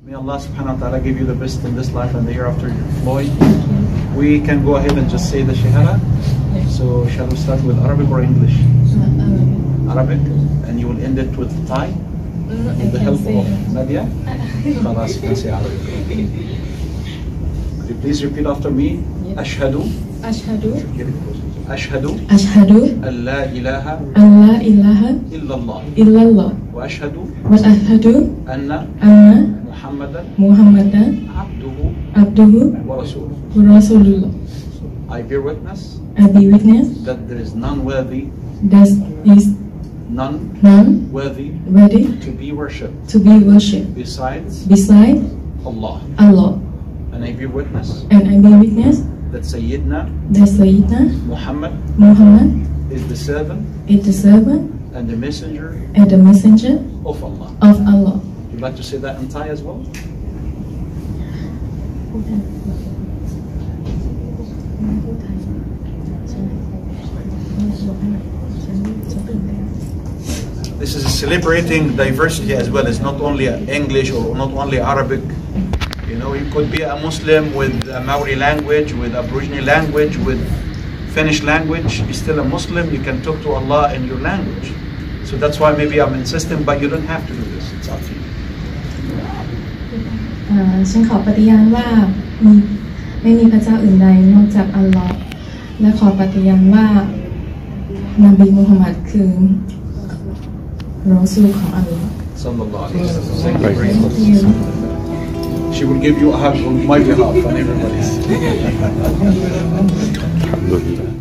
May Allah subhanahu wa ta'ala give you the best in this life and the hereafter, Floyd. We can go ahead and just say the Shahada. So shall we start with Arabic or English? Arabic. And you will end it with Thai? With the help of Nadia? Khalas, you can say Arabic. Could you please repeat after me? Ashhadu. Ashhadu. Ashhadu. Ashhadu. An la ilaha. An la ilaha. Illallah. Illallah. Wa ashhadu. Wa ashhadu. Anna. Muhammadan. Muhammadan. Abduhu. Abduhu. Wa rasuluh. Wa rasulullah. I bear witness. I be witness. That there is none worthy. There is None worthy to be worshipped besides Allah. And I bear witness that Sayyidina Muhammad is the servant and the messenger of Allah. Would you like to say that in Thai as well? This is celebrating diversity as well. It's not only English or not only Arabic. You know, you could be a Muslim with a Maori language, with Aboriginal language, with Finnish language. You're still a Muslim. You can talk to Allah in your language. So that's why maybe I'm insisting, but you don't have to do this. It's up to you. ฉันขอปฏิญาณว่าไม่มีพระเจ้าอื่นใดนอกจากอัลลอฮ์และขอปฏิญาณว่านบีมุฮัมมัดคือรอซูลของอัลลอฮ์ Sallallahu Alaihi Wasallam. Thank you very much. She will give you a hug on my behalf and everybody's.